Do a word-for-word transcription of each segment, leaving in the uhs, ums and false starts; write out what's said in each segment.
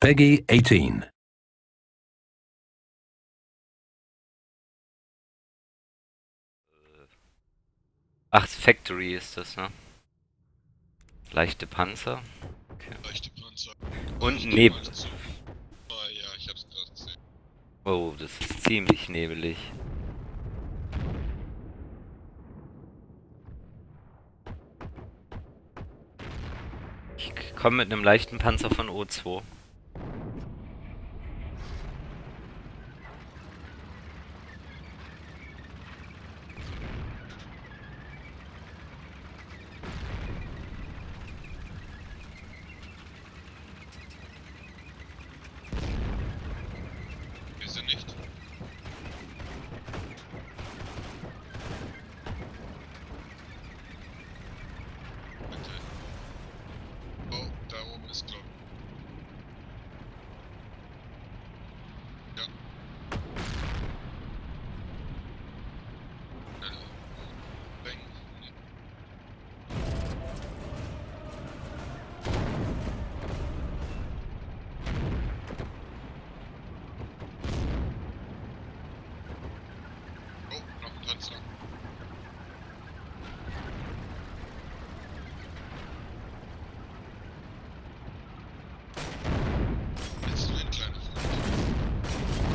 Peggy eighteen. Ach, Factory ist das, ne? Leichte Panzer. Okay. Leichte Panzer. Und Ich Nebel. geh mal zu- Ah, ja, ich hab's gerade gesehen. Oh, das ist ziemlich nebelig. Ich komme mit einem leichten Panzer von O zwei. Wir sind nicht. Bitte. Oh, da oben ist glaub. Ja. Äh, Bang. Nee. Oh, noch ein Panzer. Jetzt nur ein kleiner Freund.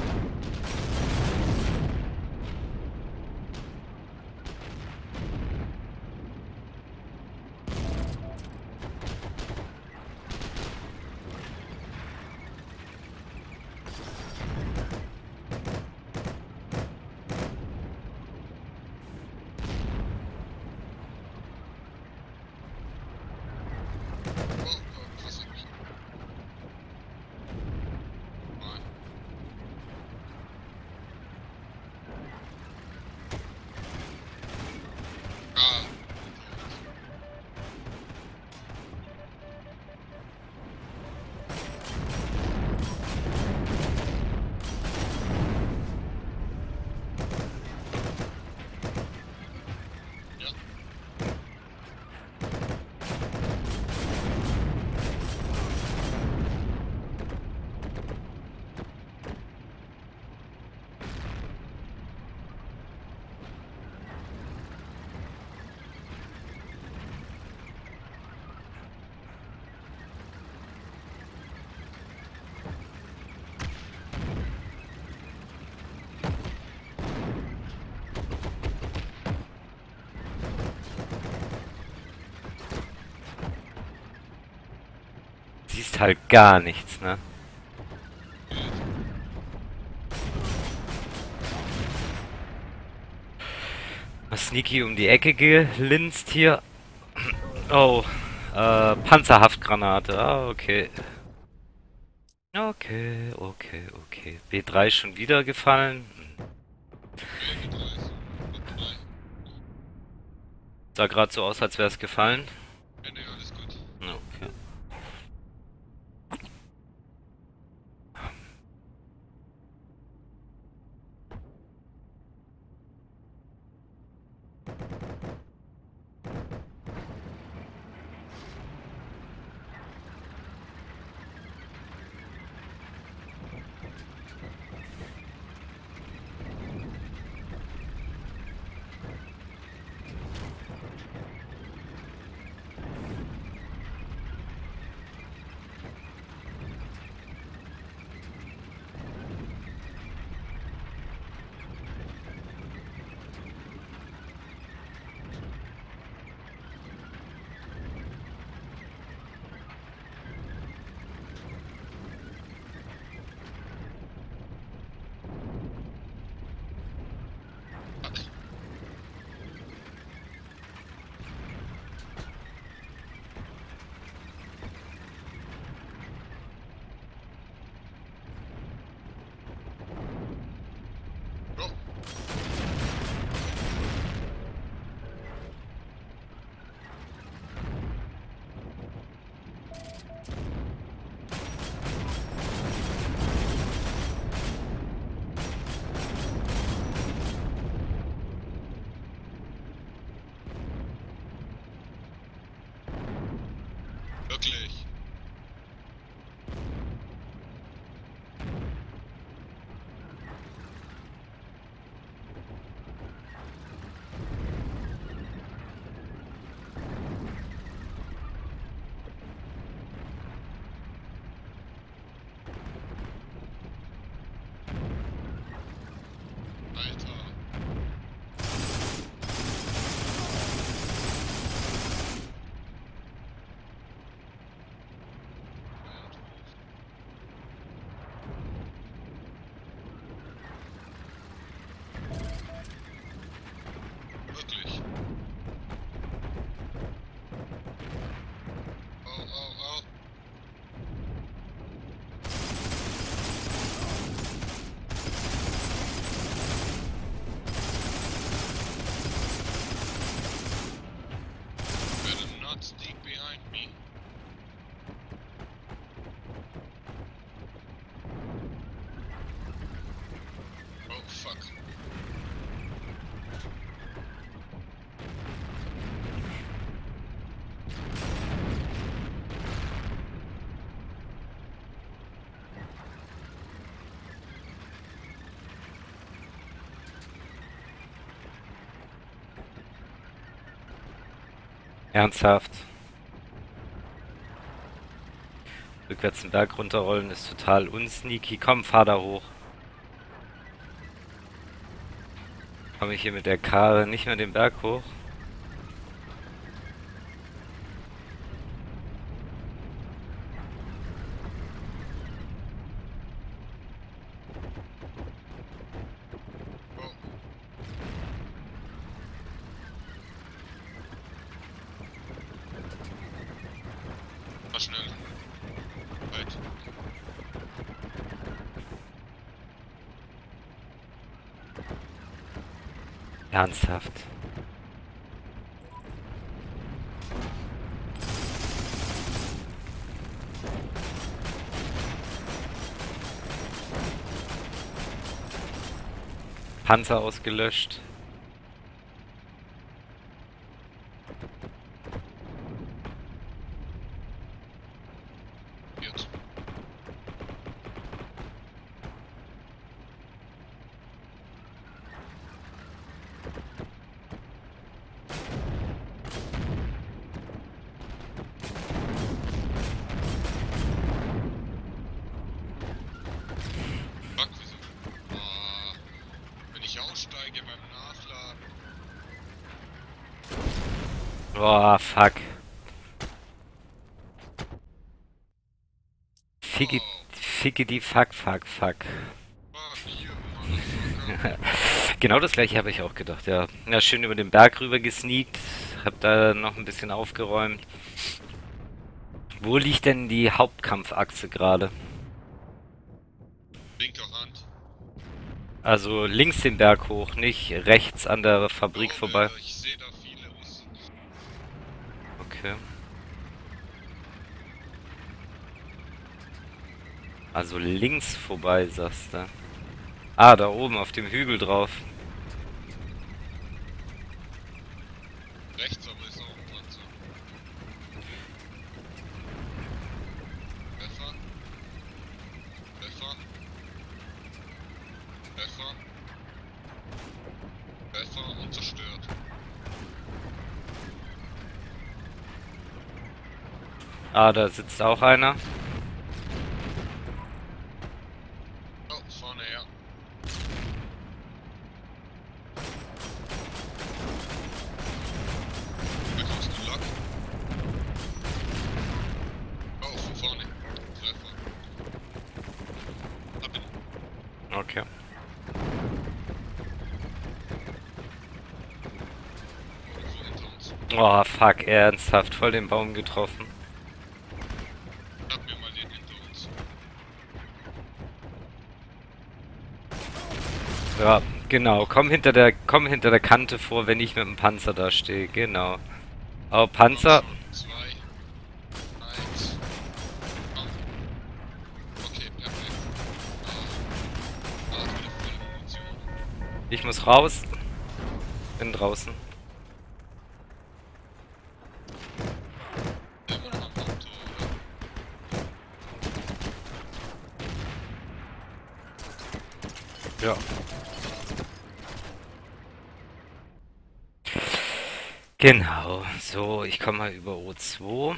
Oh, oh, pass auf mich. Nein. Ah. Ja. Siehst halt gar nichts, ne? Mal sneaky um die Ecke gelinst hier. Oh, äh, Panzerhaftgranate. Ah, okay. Okay, okay, okay. B drei schon wieder gefallen. B drei. B drei. Sah gerade so aus, als wäre es gefallen. Ja, nee, alles gut. Ja, okay. fuck. Ernsthaft. Rückwärts den Berg runterrollen ist total unsneaky. Komm, fahr da hoch. Komme ich hier mit der Karre nicht mehr den Berg hoch? Oh. Mal schnell. Weit. Ernsthaft. Panzer ausgelöscht. Jetzt. Fuck, wieso? Ah, wenn ich aussteige beim Nachladen. Boah, fuck. Ficki, ficki die fuck, fuck, fuck. Fuck you, Motherfucker. Genau das gleiche habe ich auch gedacht, ja. Ja, schön über den Berg rüber gesneakt. Hab da noch ein bisschen aufgeräumt. Wo liegt denn die Hauptkampfachse gerade? Linke Hand. Also links den Berg hoch, nicht rechts an der Fabrik Oh, vorbei. äh, Ich sehe da viele Russen. Okay. Also links vorbei, sagst du. Ah, da oben auf dem Hügel drauf. Rechts aber ist auch ein Panzer. Treffer. Treffer. Treffer. Treffer und zerstört. Ah, da sitzt auch einer. Oh, vorne her. Bekommst du Lack? Oh, von vorne. Treffer. Hab ihn. Okay. Irgendwo hinter uns. Oh, fuck, ernsthaft, voll den Baum getroffen. Schnapp mir mal den hinter uns. Ja, genau, komm hinter der, komm hinter der Kante vor, wenn ich mit dem Panzer da stehe, genau. Oh, Panzer. Zwei. Eins. Ah. Okay, perfekt. Ah. Ah, wieder volle Munition. Ich muss raus. Bin draußen. Immer noch am Auto, oder? Ja. Genau, so, ich komme mal über O zwei.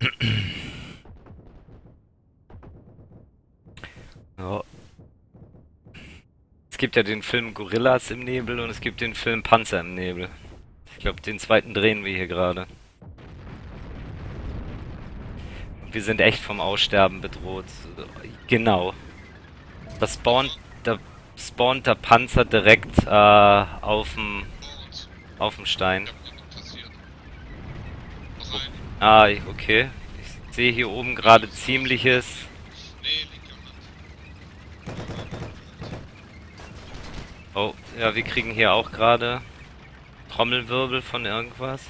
Ja. Es gibt ja den Film Gorillas im Nebel und es gibt den Film Panzer im Nebel. Ich glaube, den zweiten drehen wir hier gerade. Wir sind echt vom Aussterben bedroht. Genau. Da spawnt, da spawnt der Panzer direkt äh, auf dem Vor uns. auf dem Stein. Ich hab ihn kassiert. Noch einen. Ah, okay. Ich sehe hier oben gerade ziemliches. Nee, linke Hand. Oh, ja, wir kriegen hier auch gerade Trommelwirbel von irgendwas.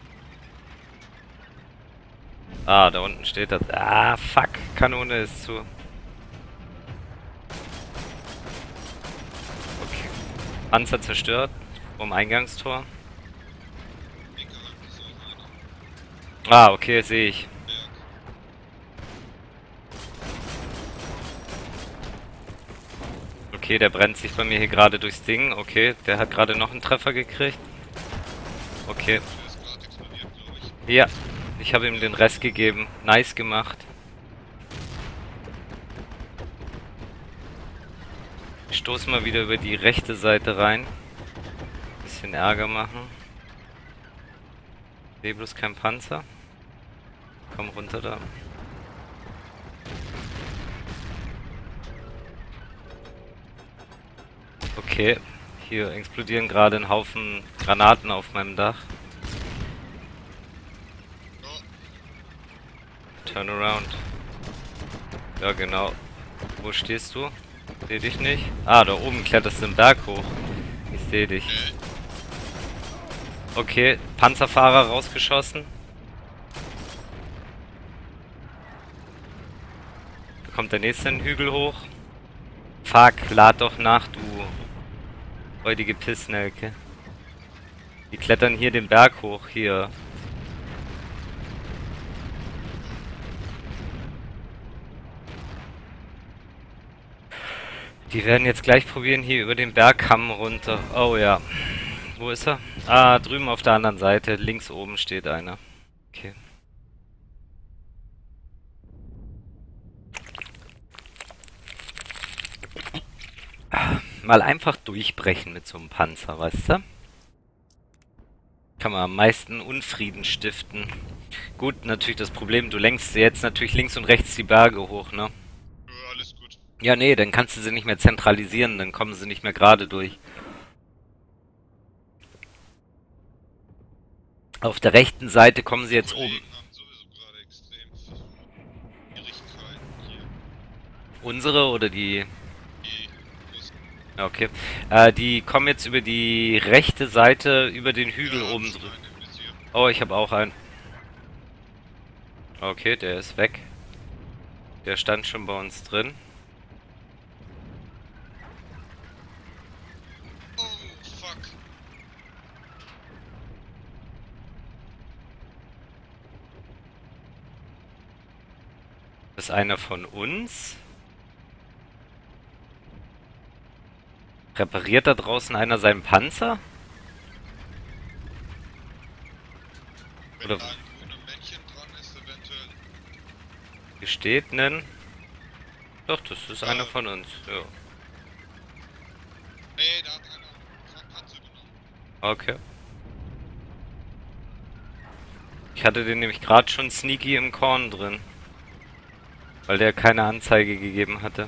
Ah, da unten steht das. Ah, fuck. Kanone ist zu. Okay. Panzer zerstört. Vom Eingangstor. Egal, das ist auch einer. Ah, okay, sehe ich. Berg. Okay, der brennt sich bei mir hier gerade durchs Ding. Okay, der hat gerade noch einen Treffer gekriegt. Okay. Der ist gerade explodiert, glaube ich. Ja, ich habe ihm den Rest gegeben. Nice gemacht. Ich stoße mal wieder über die rechte Seite rein. Bisschen Ärger machen. Sehe bloß kein Panzer. Komm runter da. Okay, hier explodieren gerade ein Haufen Granaten auf meinem Dach. Oh, Turn around. Ja, genau. Wo stehst du? Seh dich nicht. Ah, da oben kletterst du den Berg hoch. Ich sehe dich. äh, Okay, Panzerfahrer rausgeschossen. Da kommt der nächste den Hügel hoch. Fuck, lad doch nach, du räudige Pissnelke. Die klettern hier den Berg hoch, hier. Die werden jetzt gleich probieren, hier über den Bergkamm runter. Oh ja. Wo ist er? Ah, drüben auf der anderen Seite. Links oben steht einer. Okay. Mal einfach durchbrechen mit so einem Panzer, weißt du? Kann man am meisten Unfrieden stiften. Gut, natürlich das Problem, du lenkst jetzt natürlich links und rechts die Berge hoch, ne? ja, alles gut. Ja, nee, dann kannst du sie nicht mehr zentralisieren, dann kommen sie nicht mehr gerade durch. Auf der rechten Seite kommen sie jetzt oben. Kollegen haben sowieso gerade extrem Schwierigkeiten hier. Unsere oder die... Die Russen. Ja, okay. Äh, die kommen jetzt über die rechte Seite, über den Hügel Ja, oben hab schon drüber. einen im Visier. Oh, ich habe auch einen. Okay, der ist weg. Der stand schon bei uns drin. Oh, fuck. Das ist einer von uns. Repariert da draußen einer seinen Panzer? Wenn Oder da ein grünes Männchen dran ist, eventuell. hier steht nen. Doch, das ist einer von uns. Ja. Nee, da hat einer einen Panzer genommen. Okay. Ich hatte den nämlich gerade schon sneaky im Korn drin. Weil der keine Anzeige gegeben hatte.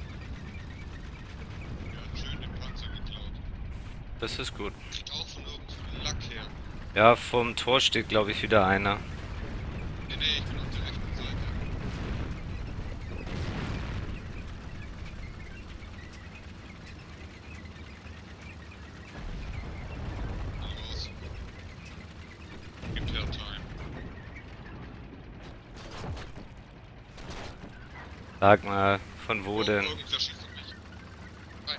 Der hat schön den Panzer geklaut. Das ist gut. Kriegt auch von irgendwo Lack her. Ja, vorm Tor steht, glaube ich, wieder einer. Nee, nee, ich bin auf der rechten Seite. Mal raus. Gibt ja Time. Sag mal, von wo Oh, denn? irgendwer schießt auf mich. Nein.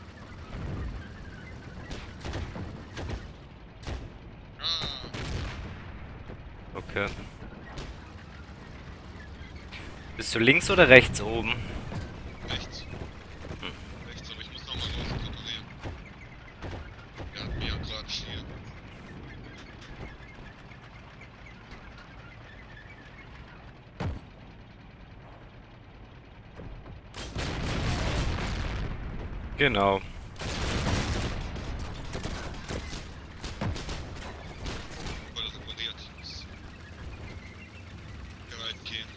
Ah, Okay. Bist du links oder rechts oben? rechts. Hm. Rechts, aber ich muss nochmal raus und reparieren. Der hat mir ja gerade hier. Genau. Weil er repariert. Muss bereit gehen.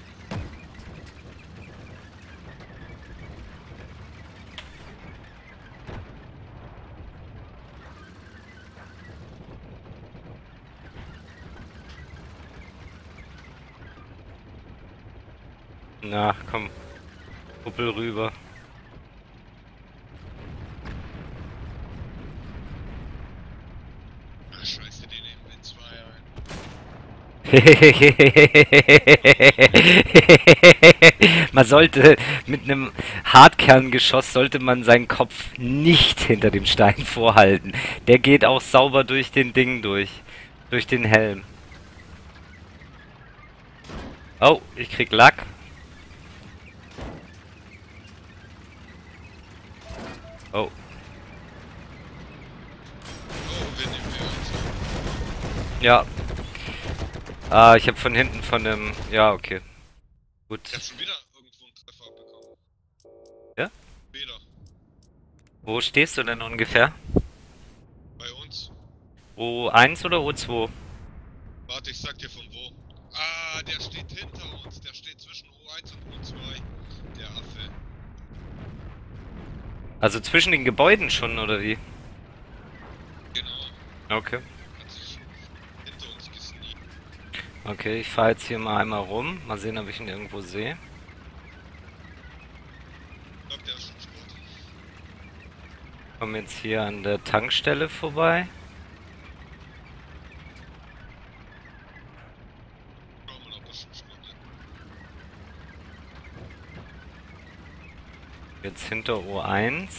Na, komm. Kuppel rüber. Ach, scheiße, den nehmen wir zwei ein. Man sollte mit einem Hartkerngeschoss sollte man seinen Kopf nicht hinter dem Stein vorhalten. Der geht auch sauber durch den Ding durch. Durch den Helm. Oh, ich krieg Lack. Oh. Oh, wir nehmen wir uns. Ja. Ah, ich habe von hinten von dem... Ja, okay. Gut. Ich hab schon wieder irgendwo einen Treffer abbekommen. Ja? Wieder. Wo stehst du denn ungefähr? Bei uns. O eins oder O zwei? Warte, ich sag dir von wo. Ah, der steht hinter uns. Der steht zwischen O eins und O zwei. Der Affe. Also zwischen den Gebäuden schon, oder wie? Genau. Okay. Hat sich hinter uns gesneakt. Okay, ich fahre jetzt hier mal einmal rum. Mal sehen, ob ich ihn irgendwo sehe. Ich glaub, der ist schon Sport. Komme jetzt hier an der Tankstelle vorbei. Schau mal, ob das schon Sport ist. Jetzt hinter O eins.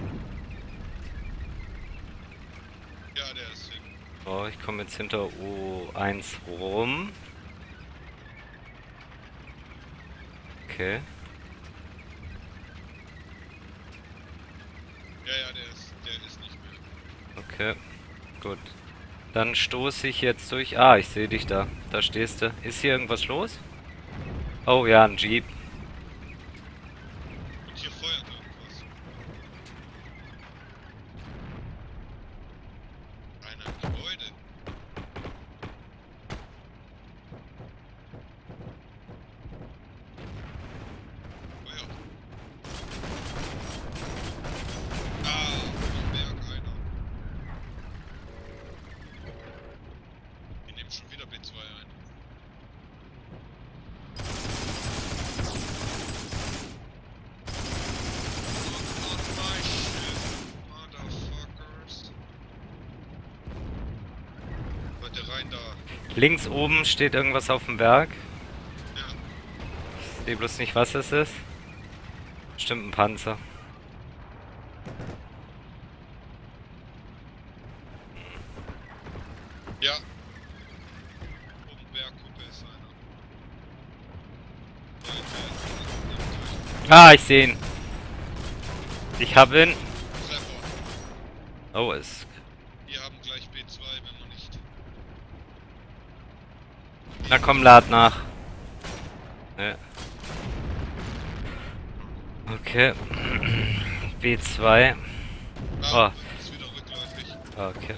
Ja, der ist hin. So, ich komme jetzt hinter O eins rum. Okay. Ja, ja, der ist, der ist nicht mehr. Okay. Gut. Dann stoße ich jetzt durch. Ah, ich sehe dich da. Da stehst du. Ist hier irgendwas los? Oh ja, ein Jeep. Und hier feuert irgendwas. Einer im Gebäude. Feuert. Ah, am Berg einer. Die nehmen schon wieder B zwei ein. Not my shit, motherfuckers. Leute, rein da. Links oben steht irgendwas auf dem Berg. Ja. Ich sehe bloß nicht, was es ist. Bestimmt ein Panzer. Ja. Oben Bergkuppe ist einer. Leute, Ah, ich sehe ihn. Ich habe ihn. Treffer. Oh, es. Wir haben gleich B zwei, wenn man nicht. Na komm, lad nach. Ja. Okay. B zwei. Ah, Oh. ist wieder rückläufig. Okay.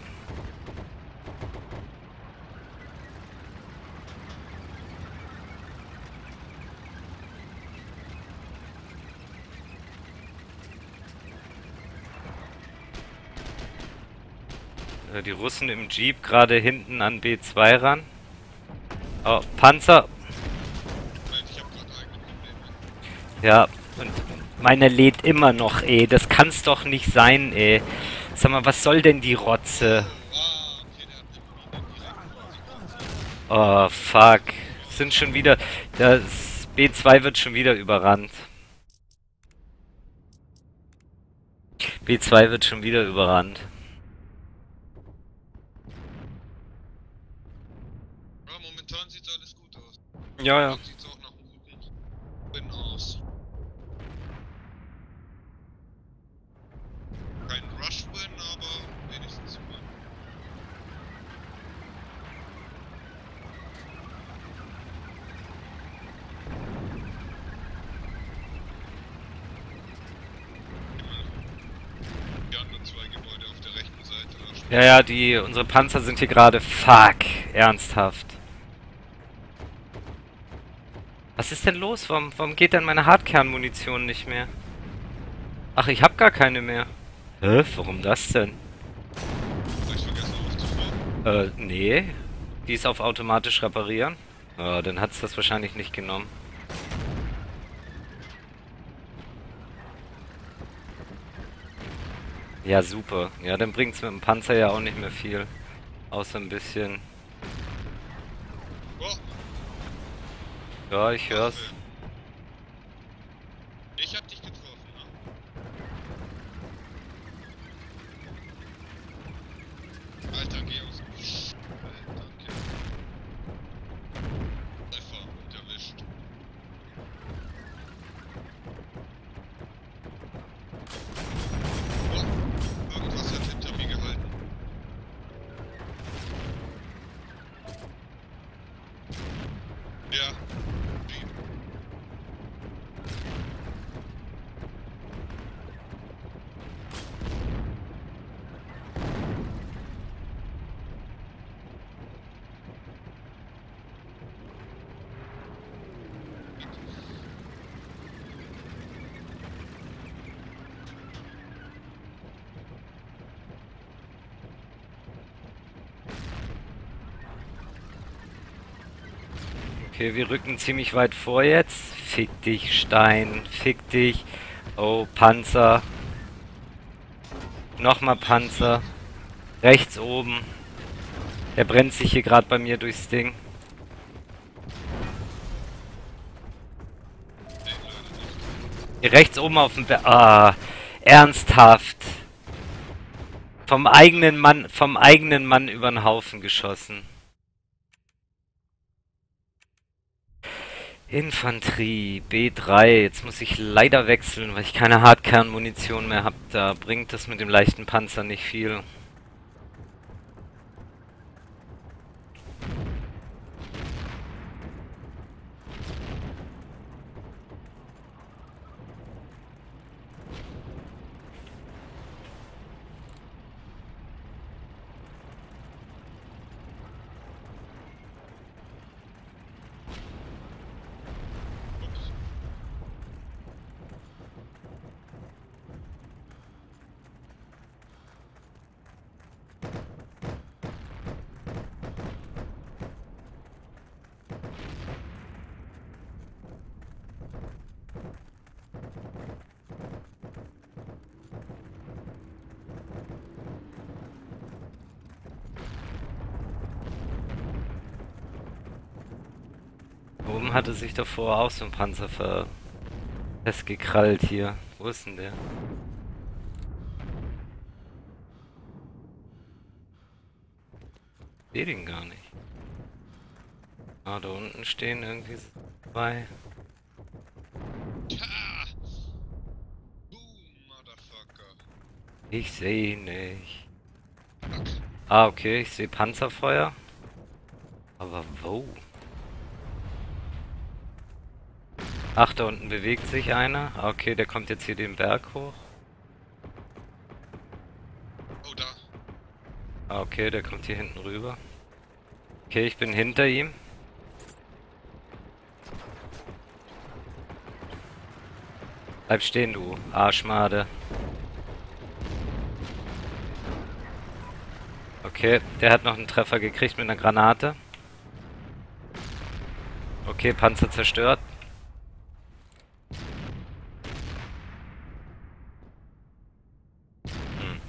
Äh, Die Russen im Jeep gerade hinten an B zwei ran. Oh, Panzer. Moment, ich hab grad eigene Probleme. Ja, und meiner lädt immer noch, ey. Das kann's doch nicht sein, ey. Sag mal, was soll denn die Rotze? Ah, okay, der hat eine Mine direkt vor sich. Oh, fuck. Sind schon wieder... Das B zwei wird schon wieder überrannt. B zwei wird schon wieder überrannt. Ja, momentan sieht's alles gut aus. Ja, ja. Dann sieht's auch nach einem guten Win aus. Kein Rush-Win, aber wenigstens ein Win. Die anderen zwei Gebäude auf der rechten Seite. Da steht- Ja, ja, die... Unsere Panzer sind hier gerade... Fuck. Ernsthaft. Was ist denn los? Warum, warum geht denn meine Hartkernmunition nicht mehr? Ach, ich hab gar keine mehr. Hä? Warum das denn? Hab ich vergessen aufzufahren? Äh, nee. Die ist auf automatisch reparieren. Ja, dann hat's das wahrscheinlich nicht genommen. Ja, super. Ja, dann bringt's mit dem Panzer ja auch nicht mehr viel. Außer ein bisschen. Oh, Ja, ich hör's. Waffe. Ich hab dich getroffen, ne? Alter, geh aus. Äh, danke. Treffer und erwischt. Oh, irgendwas hat hinter mir gehalten. Ja. Jeep. Okay, wir rücken ziemlich weit vor jetzt. Fick dich, Stein. Fick dich. Oh, Panzer. Nochmal Panzer. Rechts oben. Der brennt sich hier gerade bei mir durchs Ding. Nee, leider nicht. Hier rechts oben auf dem Berg. Ah, ernsthaft. Vom eigenen Mann, vom eigenen Mann über den Haufen geschossen. Infanterie, B drei. Jetzt muss ich leider wechseln, weil ich keine Hartkernmunition mehr habe. Da bringt das mit dem leichten Panzer nicht viel. Ups. Oben hatte sich davor auch so ein Panzer ver festgekrallt hier. Wo ist denn der? Ich seh den gar nicht. Ah, da unten stehen irgendwie zwei. Ja! Boom, Motherfucker. Ich sehe ihn nicht. Fuck. Ah, okay, ich sehe Panzerfeuer. Aber wo? Ach, da unten bewegt sich einer. Ah, okay, der kommt jetzt hier den Berg hoch. Oh, da. Ah, okay, der kommt hier hinten rüber. Okay, ich bin hinter ihm. Bleib stehen, du Arschmade. Okay, der hat noch einen Treffer gekriegt mit einer Granate. Okay, Panzer zerstört. Hm.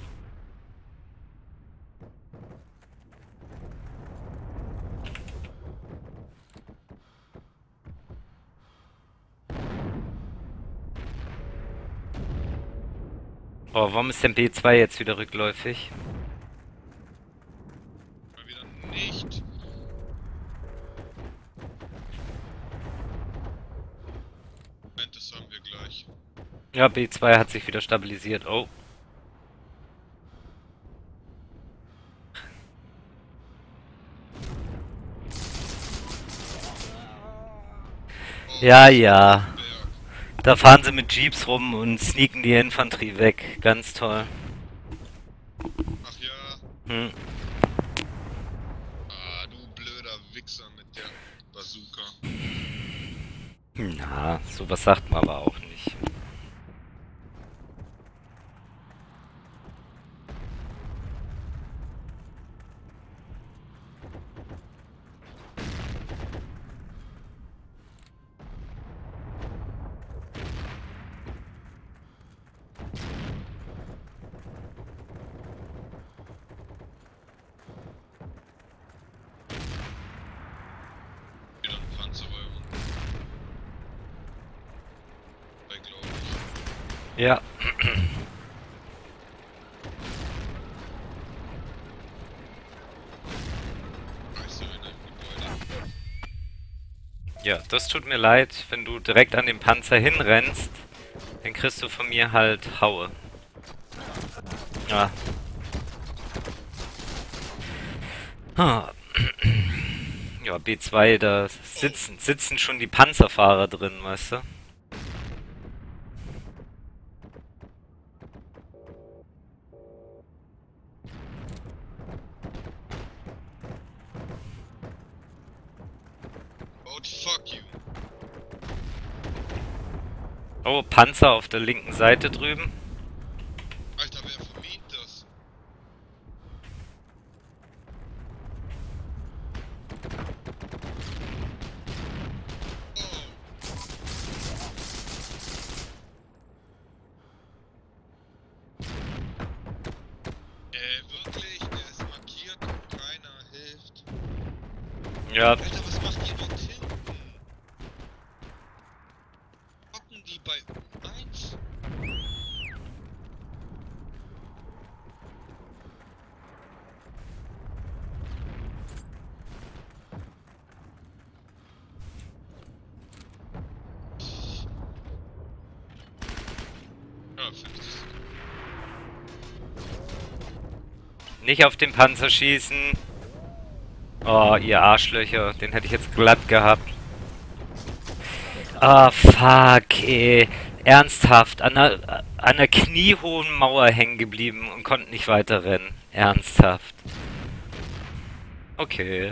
Oh, warum ist denn B zwei jetzt wieder rückläufig? Mal wieder nicht. Moment, das haben wir gleich. Ja, B zwei hat sich wieder stabilisiert. Oh. Oh, Ja, ja. Berg. Da fahren sie mit Jeeps rum und sneaken die Infanterie weg. Ganz toll. Ach ja. Hm. Ah, du blöder Wichser mit der Bazooka. Na, sowas sagt man aber auch nicht. Wieder ein Panzer bei uns. Ja. Weißt du, in einem Gebäude. Ja, das tut mir leid, wenn du direkt an den Panzer hinrennst, dann kriegst du von mir halt Haue. Ja. Ah. Ja, B zwei, da sitzen, sitzen schon die Panzerfahrer drin, weißt du? Oh, fuck you. Oh, Panzer auf der linken Seite drüben. Alter, wer vermint das? Oh. Äh, wirklich? Der ist markiert und keiner hilft. Ja, Alter, was macht ihr dort hinten? Hocken die bei eins? Ja, fünfzig Sekunden. nicht auf den Panzer schießen. Oh, ihr Arschlöcher, den hätte ich jetzt glatt gehabt. Ah, fuck, ey. Ernsthaft, an einer, an einer kniehohen Mauer hängen geblieben und konnten nicht weiter rennen. Ernsthaft. Okay.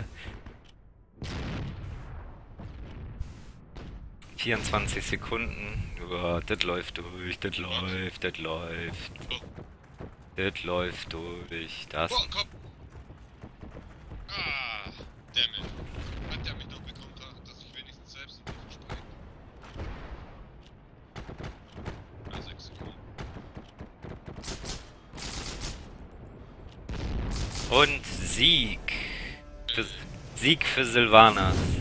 vierundzwanzig Sekunden. Ja, das läuft durch, das läuft, das läuft. Das läuft durch. Das. Oh, komm! Ah, dammit. Hat der mich noch bekommen, dass ich wenigstens selbst in die springe? Ah, sechs Sekunden. Und Sieg. Für, Sieg für Sylvanas.